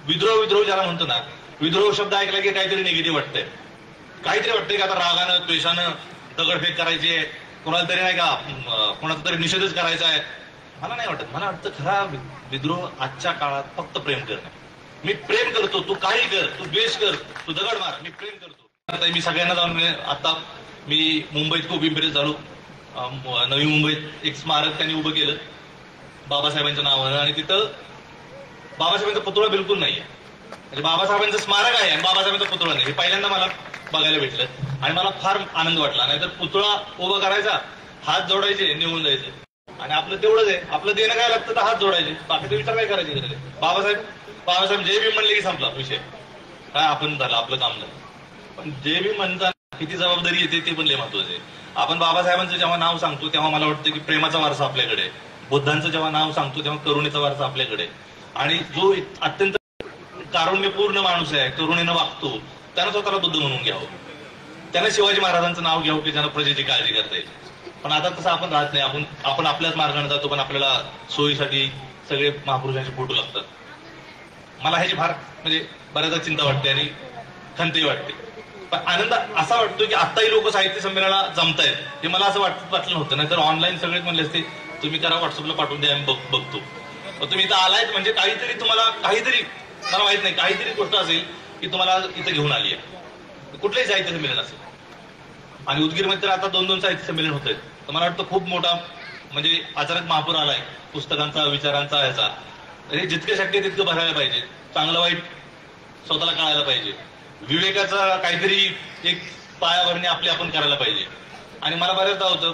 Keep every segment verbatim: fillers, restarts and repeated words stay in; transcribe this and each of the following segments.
विद्रोह विद्रोह ज्याला म्हणतो ना, विद्रोह शब्द ऐकला की काहीतरी निगेटिव्ह वाटतंय, काहीतरी वाटतंय की आता रागानं द्वेषानं दगडफेक करायची आहे, कोणाला तरी नाही का कोणाचा तरी निषेधच करायचा आहे. मला नाही वाटत. मला वाटतं खरा विद्रोह आजच्या काळात फक्त प्रेम करणं. मी प्रेम करतो, तू काही कर, तू द्वेष कर, तू दगड मार, मी प्रेम करतो. आता मी सगळ्यांना जाऊन, आता मी मुंबईत खूप इम्प्रेस झालो. नवी मुंबईत एक स्मारक त्यांनी उभं केलं बाबासाहेबांच्या नावानं, आणि तिथं बाबासाहेबांचा पुतळा बिलकुल नाहीये. म्हणजे बाबासाहेबांचं स्मारक आहे आणि बाबासाहेबांचा पुतळा नाही. हे पहिल्यांदा मला बघायला भेटलं आणि मला फार आनंद वाटला. नाहीतर पुतळा उभा करायचा, हात जोडायचे, निघून जायचे, आणि आपलं तेवढंच आहे. आपलं देणं काय लागतं तर हात जोडायचे, बाकीचा विचार काय करायचे. बाबासाहेब बाबासाहेब जय भीम म्हणले की संपला विषय, काय आपण झालं, आपलं काम झालं. पण जय भीम म्हणताना किती जबाबदारी येते ते पण लय महत्वाचं आहे. आपण बाबासाहेबांचं जेव्हा नाव सांगतो तेव्हा मला वाटतं की प्रेमाचा वारसा आपल्याकडे, बुद्धांचं जेव्हा नाव सांगतो तेव्हा करुणेचा वारसा आपल्याकडे, आणि जो अत्यंत कारुण्यपूर्ण माणूस आहे, करुणेनं वागतो, त्यानं स्वतःला बुद्ध म्हणून घ्यावं. त्यानं शिवाजी महाराजांचं नाव घ्यावं की ज्यानं प्रजेची काळजी करता येईल. पण आता तसं आपण राहत नाही. आपण आपण आपल्याच मार्गाने जातो, पण आपल्याला सोयीसाठी सगळे महापुरुषांचे फोटो लागतात. मला ह्याची फार म्हणजे बऱ्याचदा चिंता वाटते आणि खंतही वाटते. पण आनंद असा वाटतो की आत्ताही लोक साहित्य संमेलनाला जमतायत, हे मला असं वाटत वाटलं नव्हतं. नाहीतर ऑनलाईन सगळेच म्हणले असते तुम्ही करा, व्हॉट्सअपला पाठवून द्या, आम्ही बघतो. तुम्ही इथं आलायत म्हणजे काहीतरी तुम्हाला, काहीतरी मला माहित नाही, काहीतरी गोष्ट असेल की तुम्हाला इथं घेऊन आली आहे. कुठलंही साहित्य संमेलन असेल. आणि उदगीरमध्ये तर आता दोन दोन साहित्य संमेलन होत आहेत. तर मला वाटतं खूप मोठा म्हणजे अचानक महापूर आलाय पुस्तकांचा, विचारांचा, याचा. हे जितकं शक्य आहे तितकं भरायला पाहिजे. चांगलं वाईट स्वतःला कळायला पाहिजे. विवेकाचा काहीतरी एक पायाभरणी आपली आपण करायला पाहिजे. आणि मला बऱ्याचदा होतं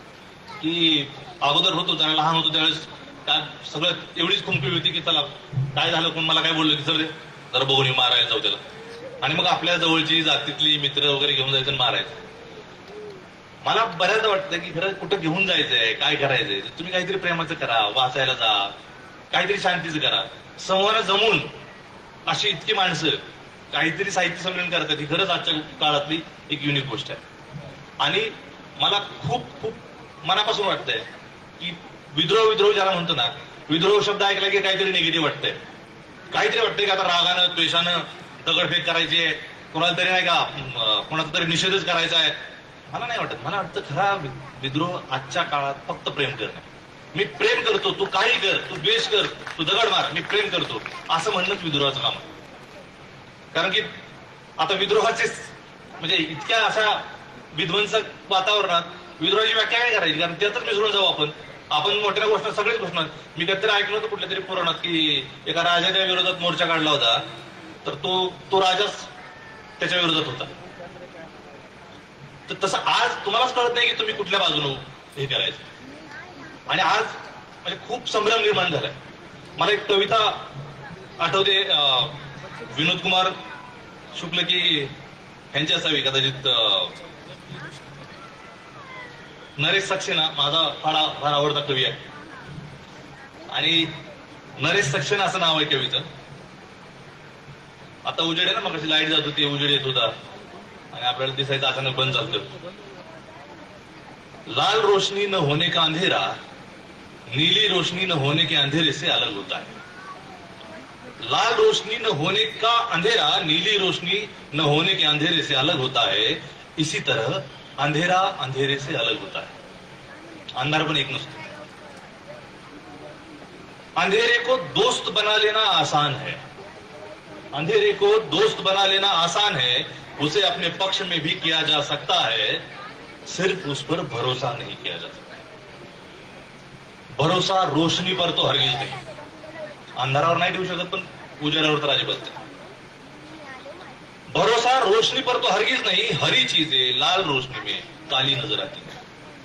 की अगोदर होतो त्याला लहान होतो त्यावेळेस काय सगळं एवढीच खुंपी होती की चला काय झालं, कोण मला काय बोललं की सर जरा बघून मारायला जाऊ त्याला, आणि मग आपल्या जवळची जातीतली मित्र वगैरे घेऊन जायचं आणि मारायचं. मला बऱ्याचदा वाटतं की खरं कुठं घेऊन जायचंय, काय करायचंय, तुम्ही काहीतरी प्रेमाचं करा, वाचायला जा, काहीतरी शांतीचं करा. समूहानं जमून अशी इतकी माणसं काहीतरी साहित्य संमेलन करतात, ही खरंच आजच्या काळातली एक युनिक गोष्ट आहे. आणि मला खूप खूप मनापासून वाटतंय की विद्रोह विद्रोह ज्याला म्हणतो ना, विद्रोह शब्द ऐकला की काहीतरी निगेटिव्ह वाटतंय, काहीतरी वाटतंय की आता रागानं द्वेषानं दगडफेक करायची आहे, कोणाला तरी नाही का कोणाचा तरी निषेधच करायचा आहे. मला नाही वाटत. मला वाटतं खरा विद्रोह आजच्या काळात फक्त प्रेम करणं. मी प्रेम करतो, तू काही कर, तू द्वेष कर, तू दगड मार, मी प्रेम करतो, असं म्हणणंच विद्रोहाचं काम आहे. कारण की आता विद्रोहाचे म्हणजे इतक्या अशा विध्वंसक वातावरणात विद्रोहाची व्याख्या काय करायची, कारण ते तर विसरून जाऊ आपण. आपण मोठ्या गोष्ट सगळेच घोषणा. मी काहीतरी ऐकलं होतं कुठल्या तरी पुराणात की एका राजाच्या विरोधात मोर्चा काढला होता, तर तो तो राजाच त्याच्या विरोधात होता. तर तसं आज तुम्हालाच कळत नाही की तुम्ही कुठल्या बाजूने हे करायचं. आणि आज म्हणजे खूप संभ्रम निर्माण झालाय. मला एक कविता आठवते, विनोद कुमार शुक्ल की यांची असावी कदाचित, नरेश सक्सेना माझा फार फार आवडता कवी आहे, आणि नरेश सक्सेना असं नाव आहे कवीचं. आता उजेड आहे ना, मग कशी लाईट जात होती, उजेड येत होता आणि आपल्याला दिसायचं अचानक बंद झालं. लाल रोशनी न होने का अंधेरा नीली रोशनी न होने के अंधेरे से अलग होता है. लाल रोशनी न होने का अंधेरा नीली रोशनी न होने के अंधेरे से अलग होता है. इसी तरह अंधेरा अंधेरे से अलग होता है. अंधार पण एक नसतो. अंधेरे को दोस्त बना लेना आसान है. अंधेरे को दोस्त बना लेना आसान है. उसे अपने पक्ष में भी किया जा सकता है. सिर्फ उस पर भरोसा नहीं किया जा सकता. भरोसा रोशनी पर तो हरगिज नहीं. अंधारावर नाही ठेवू शकत, पण उजेडावर तर अजिबात नाही. भरोसा रोशनी पर तो हरगिज नहीं. हरी चीजें लाल रोशनी में काली नजर आती है.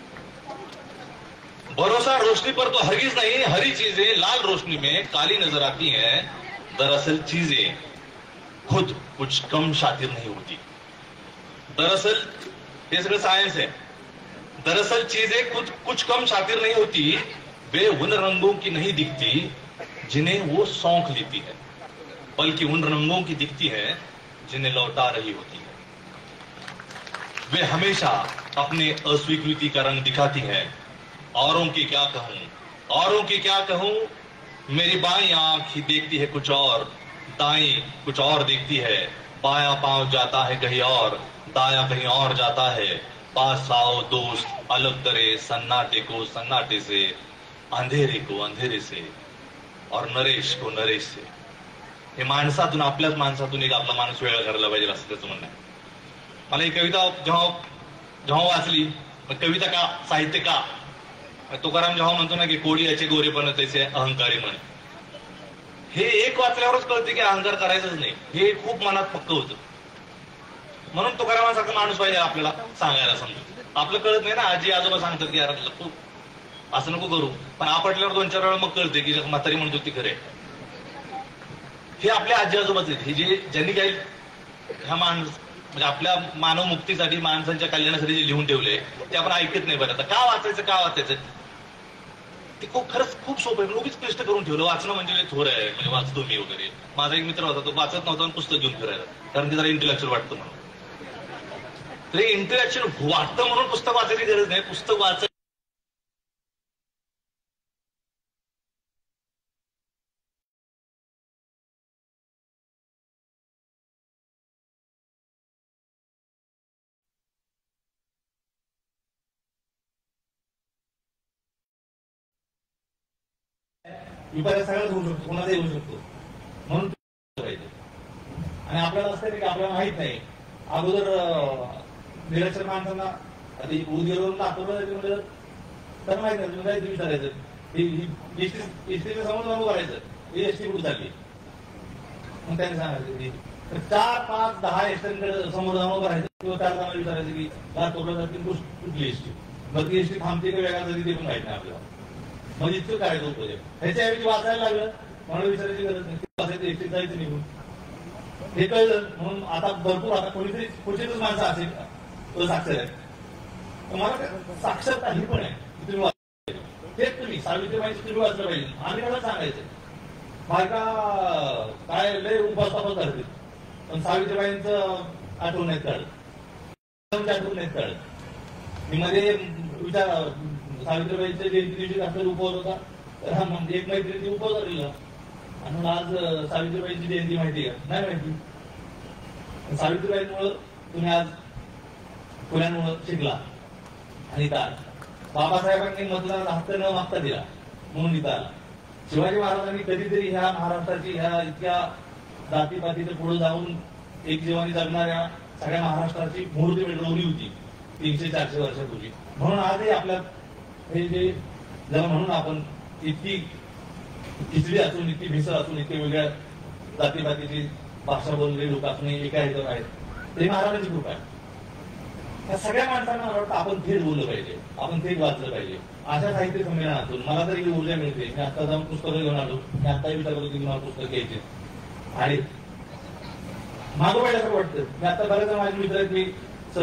भरोसा रोशनी पर तो हरगिज नहीं. हरी चीजें लाल रोशनी में काली नजर आती हैं. दरअसल चीजें खुद कुछ कम शातिर नहीं होती. दरअसल ये सगळं सायन्स है. दरअसल चीजें कुछ कुछ कम शातिर नहीं होती. वे उन रंगों की नहीं दिखती जिन्हें वो सौंख लेती है, बल्कि उन रंगों की दिखती है जिन्हें लौटा रही होती है. वे हमेशा अपने अस्वीकृति का रंग दिखाती है. औरों की क्या कहूं, औरों की क्या कहूं, मेरी बाईं आंख ही देखती है कुछ और, दाई कुछ और देखती है, बाया पांव जाता है कहीं और, दाया कहीं और जाता है। पास आओ दोस्त अलग करे सन्नाटे को सन्नाटे से, अंधेरे को अंधेरे से और नरेश को नरेश से। हे माणसातून, आपल्याच माणसातून एक आपला माणूस वेगळा करायला पाहिजे असं त्याचं म्हणणं आहे. मला ही कविता जेव्हा जेव्हा वाचली, कविता का साहित्य का, तुकाराम जेव्हा म्हणतो ना की कोडी याचे गोरेपण त्याचे अहंकारी म्हणे, हे एक वाचल्यावरच कळते की अहंकार करायचंच नाही, हे खूप मनात पक्क होतं. म्हणून तुकारामासारखा माणूस पाहिजे आपल्याला सांगायला. समजा आपलं कळत नाही ना, आजी आजोबा सांगतात की यार असं नको करू, पण आपटल्यावर दोन चार वेळा मग कळते की म्हातारी म्हणतो ती खरे. हे आपल्या आजी आजोबाच आहेत, हे जे ज्यांनी काही ह्या माणूस म्हणजे आपल्या मानव मुक्तीसाठी माणसांच्या कल्याणासाठी जे लिहून ठेवले ते आपण ऐकत नाही. बरं आता का वाचायचं का वाचायचं ते खूप खरंच खूप सोपं आहे, उगीच क्लिष्ट करून ठेवलं. वाचणं म्हणजे थोर आहे, म्हणजे वाचतो मी वगैरे. माझा एक मित्र होता, तो वाचत नव्हता पुस्तक घेऊन फिरायला, कारण ते जरा इंटेलेक्च्युअल वाटतं म्हणून. तर हे इंटेलेक्च्युअल वाटतं म्हणून पुस्तक वाचायची गरज नाही. पुस्तक वाचायचं विपर्यास सगळ्याच होऊ शकतो, कोणाचाही होऊ शकतो. म्हणून आणि आपल्याला असं की आपल्याला माहित नाही अगोदर निरक्षर माणसांना उद्योगवरून दाखवलं म्हणजे तर माहित नाही तुम्ही काहीतरी विचारायचं, एसटीचं समोर जाऊन करायचं, ही एसटी कुठे झाली मग त्यांनी सांगायचं. चार पाच दहा एसटींकडे समोर जाऊन करायचं किंवा चार जणांना विचारायचं की लातूरला जातील कुठली एसटी, मग ती एसटी थांबते का वेगळा जाते ते पण माहित नाही आपल्याला. म्हणजे इतकं काय होतं ह्याच्याऐवजी वाचायला लागलं म्हणून विचारायची गरज नाही, वाचायचं एकटे जायचं निघून. हे कळलं म्हणून आता भरपूर आता कोणीतरी क्वचितच माणसं असेल तो साक्षर आहे. मला साक्षरता ही पण आहे की तुम्ही वाचलं, तेच तुम्ही सावित्रीबाईंची तुम्ही वाचलं पाहिजे. आम्ही त्याला सांगायचं बायका काय लय उपासतापच करतील, पण सावित्रीबाईंचं आठवण नाहीत काढत, आठवण नाहीत काढत. मी मध्ये विचार सावित्रीबाईंच्या जयंती दिवशी आपल्याला उपवास होता, तर हा म्हणजे एक मैत्रिणी उपवास दिला आणि आज सावित्रीबाईंची जयंती माहिती आहे नाही माहिती. सावित्रीबाईंमुळं तुम्ही आज पुण्यामुळं शिकला आणि इथं आला. बाबासाहेबांनी मतदानाचा हक्क न मागता दिला म्हणून इथं आला. शिवाजी महाराजांनी कधीतरी ह्या महाराष्ट्राची ह्या इतक्या जातीपातीचं पुढे जाऊन एक जीवानी जगणाऱ्या सगळ्या महाराष्ट्राची मूर्ती मिळवली होती तीनशे चारशे वर्षापूर्वी. म्हणून आजही आपल्या हे जे जरा म्हणून आपण इतकी खिचडी असून इतकी भेसळ असून इतके वेगळ्या जातीपातीची भाषा बोललेली लोक असून एका ह्याच्यावर आहेत, ते महाराजांची कृपा आहे. या सगळ्या माणसांना मला वाटतं आपण थेट बोललं पाहिजे, आपण थेट वाचलं पाहिजे. अशा साहित्य संमेलनातून मला तरी ऊर्जा मिळते. मी आता जाऊन पुस्तकं घेऊन आलो, मी आताही विचार करतो की मला पुस्तक घ्यायचे आणि मागं पाहिल्यासारखं वाटतं. मी आता बऱ्याच माझे मित्र आहेत, मी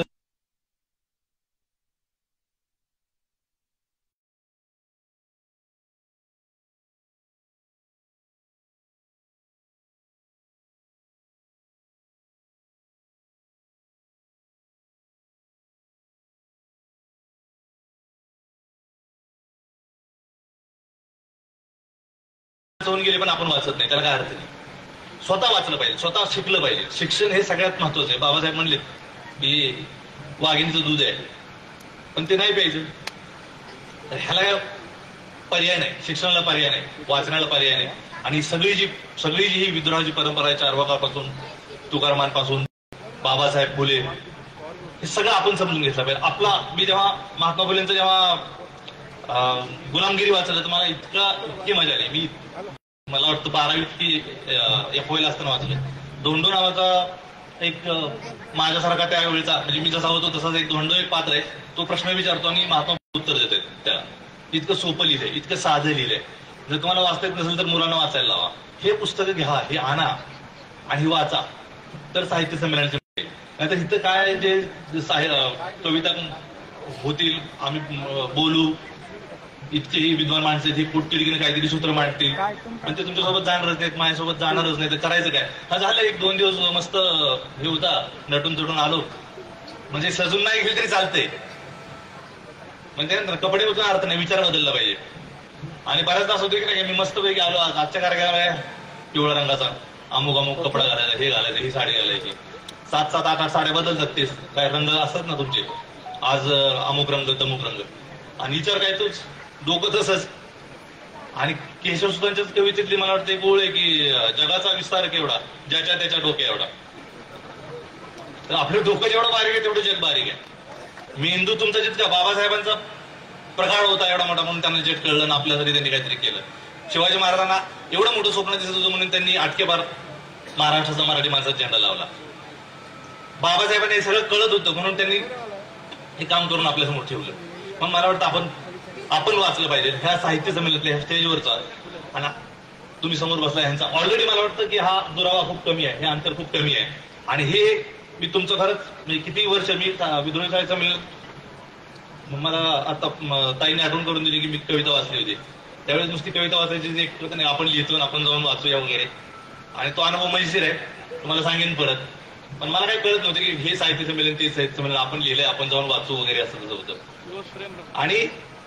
होऊन गेले पण आपण वाचत नाही, त्याला काय अर्थ नाही. स्वतः वाचलं पाहिजे, स्वतः शिकलं पाहिजे. शिक्षण हे सगळ्यात महत्वाचं आहे. बाबासाहेब म्हणले की वाघिणीचं दूध आहे पण ते नाही प्यायचं, तर ह्याला पर्याय नाही, शिक्षणाला पर्याय नाही, वाचनाला पर्याय नाही. आणि सगळी जी सगळी जी ही विद्रोहाची परंपरा आहे चारवाकापासून तुकारामांपासून बाबासाहेब फुले, हे सगळं आपण समजून घेतलं पाहिजे. आपला मी जेव्हा महात्मा फुलेंचं जेव्हा गुलामगिरी वाचलं तर मला इतका इतकी मजा आली. मी मला वाटतं बारावीत की एफ ओला असताना वाचलं. धोंडो नावाचा एक माझ्यासारखा त्यावेळेचा म्हणजे मी जसा होतो तसाच एक धोंडो एक पात्र आहे, तो प्रश्न विचारतो आणि महात्मा उत्तर देत आहेत त्याला. इतकं सोपं लिहिलंय, इतकं साधं लिहिलंय. जर तुम्हाला वाचता येत नसेल तर मुलांना वाचायला लावा. हे पुस्तकं घ्या, हे आणा आणि वाचा, तर साहित्य संमेलनाचे. नाहीतर इथं काय जे कविता होतील, आम्ही बोलू, इतकेही विद्वान माणसं ही पोटतिडकीने काहीतरी सूत्र मांडतील आणि ते तुमच्यासोबत जाणारच नाहीत, माझ्यासोबत जाणारच नाही, तर करायचं काय. हा झालं एक दोन दिवस मस्त हे होता, नटून चटून आलो, म्हणजे सजून नाही गेली तरी चालते. म्हणजे कपडे बदलून अर्थ नाही, विचार बदलला पाहिजे. आणि बऱ्याचदा असं होतं की नाही, मी मस्त पैकी आलो आज आजच्या कार्यक्रमाला पिवळ्या रंगाचा अमुक अमुक कपडा घालायचा, हे घालायचं, ही साडी घालायची. सात सात आठ आठ साड्या बदलतात. ते काय रंग असतात ना तुमचे, आज अमुक रंग तमुक रंग, आणि विचार काय तोच, डोकं तसंच. आणि केशवसुतांच्याच कवितेतली मला वाटतं एक ओळ आहे की जगाचा विस्तार केवढा, ज्याच्या त्याच्या डोक्या एवढा. तर आपलं डोकं जेवढं बारीक आहे तेवढं जग बारीक आहे. मेंदू तुमचा जितका बाबासाहेबांचा प्रगाढ होता एवढा मोठा, म्हणून त्यांना जे कळलं ना आपल्यासाठी त्यांनी काहीतरी केलं. शिवाजी महाराजांना एवढं मोठं स्वप्न दिसत होतं म्हणून त्यांनी आटकेबार महाराष्ट्राचा मराठी माणसाचा झेंडा लावला. बाबासाहेबांना हे सगळं कळत होतं म्हणून त्यांनी हे काम करून आपल्यासमोर ठेवलं. पण मला वाटतं आपण आपण वाचलं पाहिजे ह्या साहित्य संमेलनातल्या ह्या स्टेजवरचा. आणि तुम्ही समोर बसला ह्यांचा ऑलरेडी मला वाटतं की हा दुरावा खूप कमी आहे, हे अंतर खूप कमी आहे. आणि हे मी तुमचं खरंच म्हणजे किती वर्ष मी विद्रोही साहित्य संमेलन, मला आता ताईने आठवण करून दिली की मी कविता वाचली होती. त्यावेळेस नुसती कविता वाचायची जे एक नाही, आपण लिहितो आपण जाऊन वाचूया वगैरे, आणि तो अनुभव मजेशीर आहे, तुम्हाला सांगेन परत. पण मला काही कळत नव्हतं की हे साहित्य संमेलन ते साहित्य संमेलन आपण लिहिलंय, आपण जाऊन वाचू वगैरे असं तसं होतं. आणि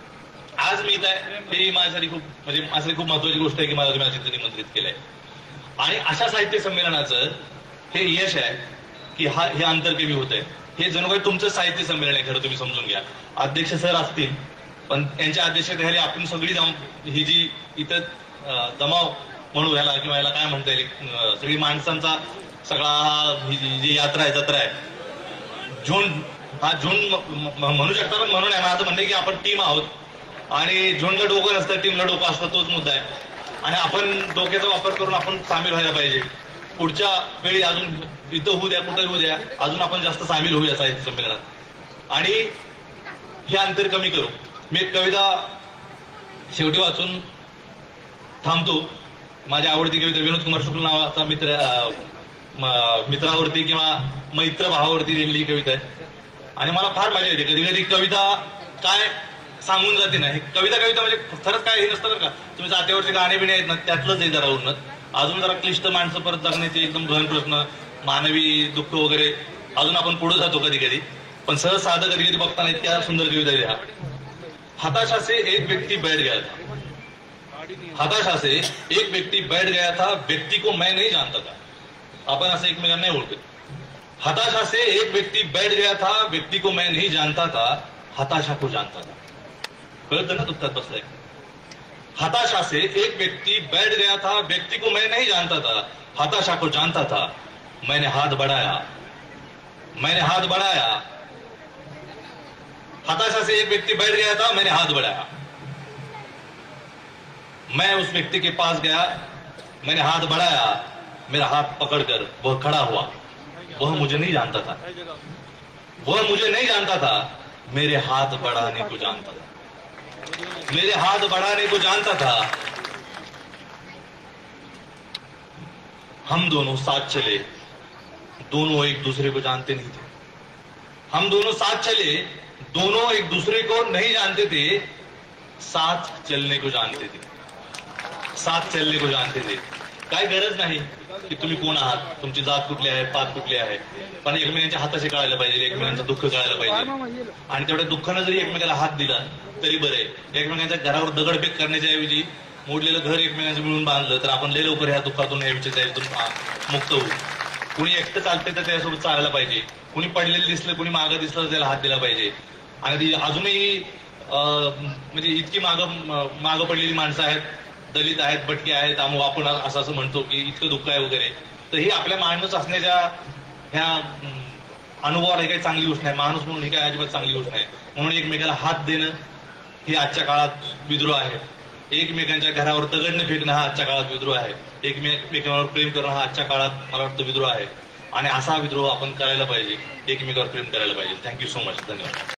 आज मी इथं आहे हे माझ्यासाठी खूप म्हणजे माझ्यासाठी खूप महत्वाची गोष्ट आहे की मला तुम्ही तिथे निमंत्रित केलंय. आणि अशा साहित्य संमेलनाचं हे यश आहे की हा हे अंतर कमी होत आहे. हे जणू काही तुमचं साहित्य संमेलन आहे खरं, तुम्ही समजून घ्या. अध्यक्ष सर असतील पण यांच्या अध्यक्षतेखाली आपण सगळी जाऊन ही जी इथं जमाव म्हणू ह्याला किंवा याला काय म्हणता येईल, सगळी माणसांचा सगळा ही जी यात्रा आहे जत्रा आहे, झुंड हा झुंड म्हणू शकता. पण म्हणून आहे माझं म्हणणं की आपण टीम आहोत आणि झुंडला डोकं नसतं, टीमला डोकं असतं, तोच मुद्दा आहे. आणि आपण डोक्याचा वापर करून आपण सामील व्हायला पाहिजे. पुढच्या वेळी अजून इथं होऊ द्या कुठं होऊ द्या अजून आपण जास्त सामील होऊया साहित्य संमेलनात आणि हे अंतर कमी करू. मी एक कविता शेवटी वाचून थांबतो. माझी आवडती कविता विनोद कुमार शुक्ल नावाचा मित्र मित्रावरती किंवा मैत्र भावावरती लिहिलेली कविता आहे. आणि मला फार मजा येते कधी कधी कविता काय सांगून जाते ना. कविता कविता म्हणजे खरंच काय हे नसतं बरं का, तुम्ही जात्यावरचे गाणे बिणे आहेत ना त्यातलंच आहे जरा उन्नत. अजून जरा क्लिष्ट माणसं परत जगण्याचे एकदम गहन प्रश्न, मानवी दुःख वगैरे अजून आपण पुढे जातो कधी कधी. पण सहज साधं कधी कधी बघताना इतक्या सुंदर कविता लिहा. हताशा से एक व्यक्ति बैठ गया था, हताशा से एक व्यक्ति बैठ गया था, व्यक्ति को मैं नहीं जानता था. आपण असं एकमेकांना नाही ओळखत. हताशा से एक व्यक्ति बैठ गया था, व्यक्ति को मैं नहीं जानता था, हताशा को जानता था. कळतं ना दुःखात बसलाय. हताशा से एक व्यक्ति बैठ गया था, व्यक्ति को मैं नहीं जानता था, हताशा को जानता था. मैंने हाथ बढ़ाया, मैंने हाथ बढ़ाया. हताशा से एक व्यक्ति बैठ गया था, मैंने हाथ बढ़ाया. मैं उस व्यक्ति के पास गया, मैंने हाथ बढ़ाया. मेरा हाथ पकड़कर वह खड़ा हुआ. वह मुझे नहीं जानता था, वह मुझे नहीं जानता था, मेरे हाथ बढ़ाने को जानता था, मेरे हाथ बढ़ाने को जानता था. हम दोनों साथ चले, दोनों एक दूसरे को जानते नहीं थे. हम दोनों साथ चले, दोनों एक दूसरे को नहीं जानते थे, साथ चलने को जानते थे, साथ चलने को जानते थे. काय गरज नाही की तुम्ही कोण आहात, तुमची जात कुठली आहे, पात कुठली आहे, पण एकमेकांच्या हाताशी कळायला पाहिजे, एकमेकांचं दुःख कळायला पाहिजे. आणि तेवढ्या दुःखानं जरी एकमेकाला हात दिला तरी बरं आहे. एकमेकांच्या घरावर दगडफेक करण्याच्या ऐवजी मोडलेलं घर एकमेकांचं मिळून बांधलं तर आपण लय लवकर ह्या दुःखातून या विचारातून मुक्त होऊ. कुणी एकटं चालतंय तर त्याच्यासोबत चालायला पाहिजे. कुणी पडलेलं दिसलं, कुणी मागं दिसलं तर त्याला हात दिला पाहिजे. आणि ती अजूनही म्हणजे इतकी मागं मागं पडलेली माणसं आहेत, दलित आहेत, भटके आहेत, अमुक आपण असं असं म्हणतो की इतकं दुःख आहे वगैरे, तर ही आपल्या माणूस असण्याच्या ह्या अनुभवाला ही काही चांगली गोष्ट नाही. माणूस म्हणून ही काही अजिबात चांगली गोष्ट नाही. म्हणून एकमेकाला हात देणं ही आजच्या काळात विद्रोह आहे. एकमेकांच्या घरावर दगडणं फेकणं हा आजच्या काळात विद्रोह आहे. एकमेकांवर प्रेम करणं हा आजच्या काळात मला वाटतं विद्रोह आहे. आणि असा विद्रोह आपण करायला पाहिजे, एकमेकावर प्रेम करायला पाहिजे. Thank you so much. धन्यवाद.